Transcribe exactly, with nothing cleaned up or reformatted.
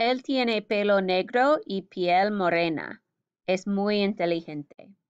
Él tiene pelo negro y piel morena. Es muy inteligente.